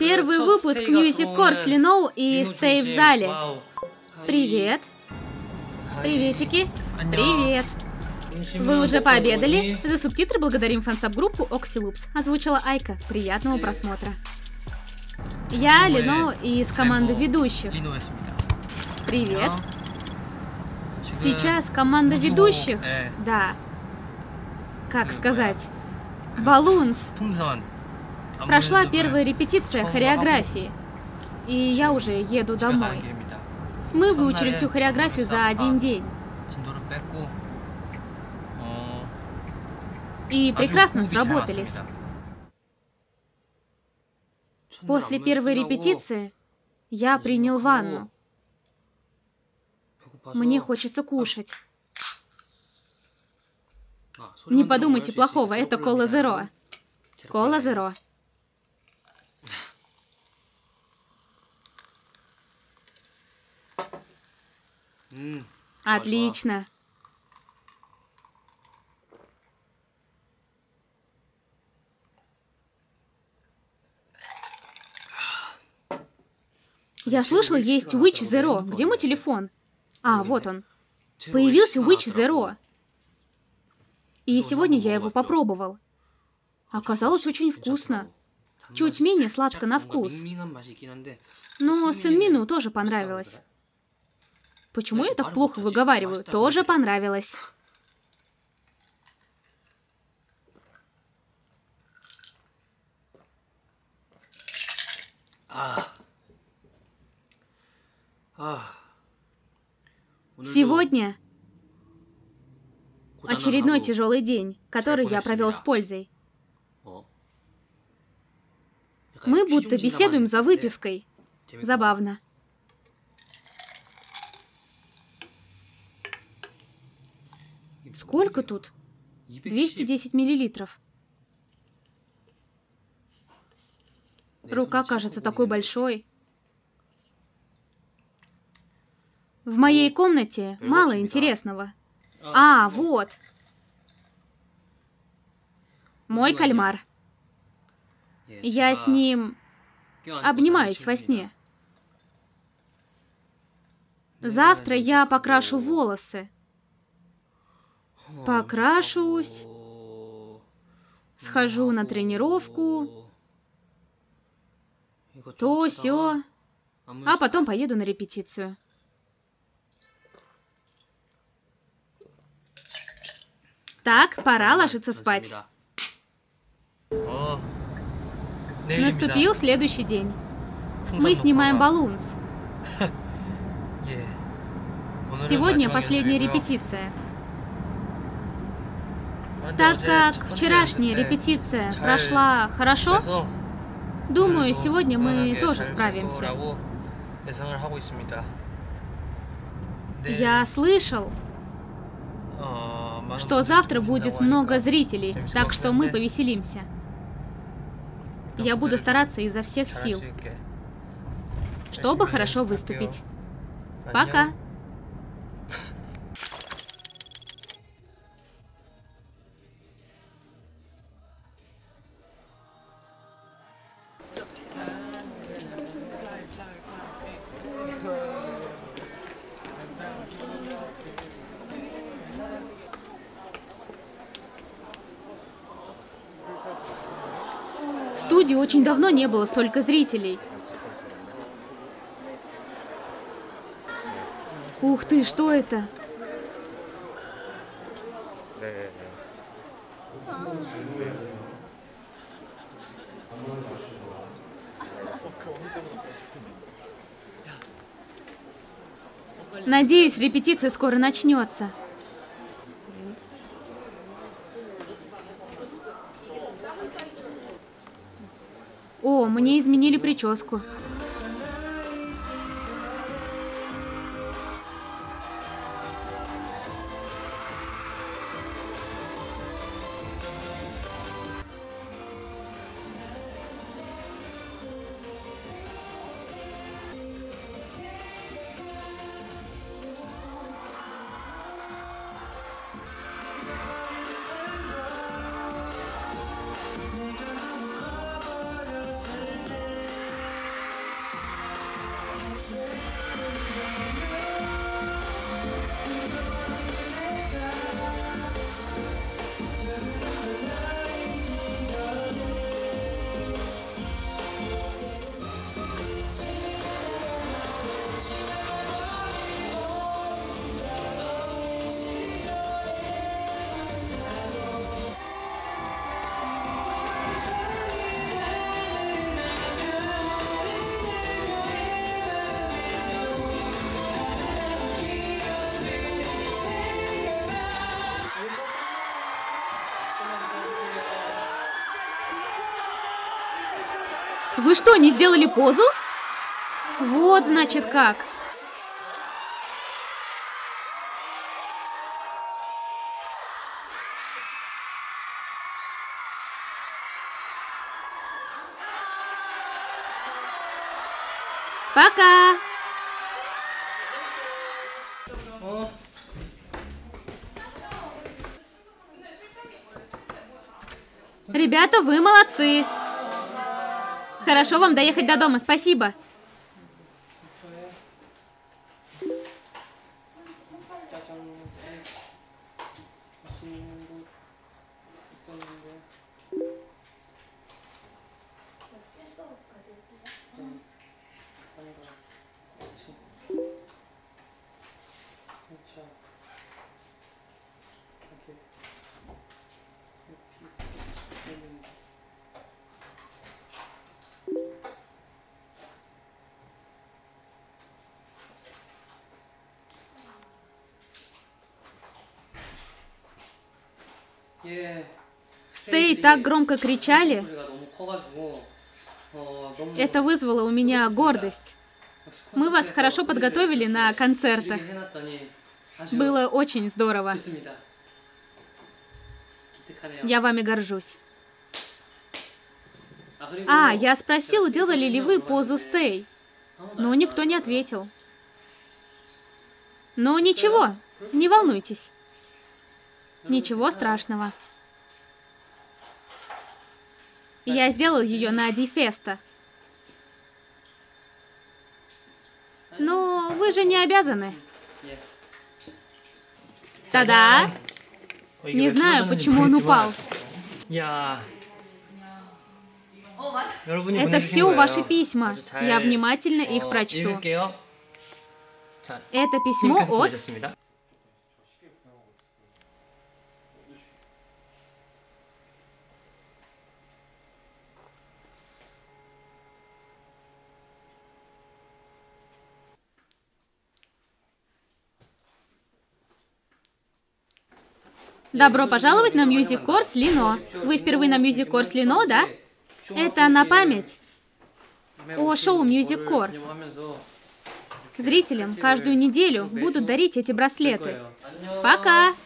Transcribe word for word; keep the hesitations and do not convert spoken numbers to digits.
Первый выпуск Music Course Lino и Stay в зале. Привет. Приветики. Привет. Вы уже пообедали? За субтитры благодарим фансаб-группу Oxyloops. Озвучила Айка. Приятного просмотра. Я Лино из команды ведущих. Привет. Сейчас команда ведущих. Да. Как сказать? Балунс. Прошла первая репетиция хореографии. И я уже еду домой. Мы выучили всю хореографию за один день. И прекрасно сработались. После первой репетиции я принял ванну. Мне хочется кушать. Не подумайте плохого, это кола зеро. Кола зеро. Отлично. Я слышала, есть Witch Zero. Где мой телефон? А, вот он. Появился Witch Zero. И сегодня я его попробовал. Оказалось очень вкусно. Чуть менее сладко на вкус. Но Синмину тоже понравилось. Почему я так плохо выговариваю? Тоже понравилось. Сегодня очередной тяжелый день, который я провел с пользой. Мы будто беседуем за выпивкой. Забавно. Сколько тут? двести десять миллилитров. Рука кажется такой большой. В моей комнате мало интересного. А, вот. Мой кальмар. Я с ним обнимаюсь во сне. Завтра я покрашу волосы. Покрашусь. Схожу на тренировку. То, сё. А потом поеду на репетицию. Так, пора ложиться спать. Наступил следующий день. Мы снимаем Балунс. Сегодня последняя репетиция. Так как вчерашняя репетиция прошла хорошо, думаю, сегодня мы тоже справимся. Я слышал, что завтра будет много зрителей, так что мы повеселимся. Я буду стараться изо всех сил, чтобы хорошо выступить. Пока! В студии очень давно не было столько зрителей. Ух ты, что это? Надеюсь, репетиция скоро начнется. О, мне изменили прическу. Вы что, не сделали позу? Вот, значит, как. Пока! Ребята, вы молодцы. Хорошо вам доехать до дома, спасибо. Стей так громко кричали. Это вызвало у меня гордость. Мы вас хорошо подготовили на концертах. Было очень здорово. Я вами горжусь. А, я спросил, делали ли вы позу Стей, но никто не ответил. Ну ничего, не волнуйтесь. Ничего страшного. Я сделал ее на Дифеста. Но вы же не обязаны. Та-да! Не знаю, почему он упал. Это все ваши письма. Я внимательно их прочту. Это письмо от... Добро пожаловать на Music Course Lino. Вы впервые на Music Course Lino, да? Это на память о шоу Music Core. Зрителям каждую неделю будут дарить эти браслеты. Пока!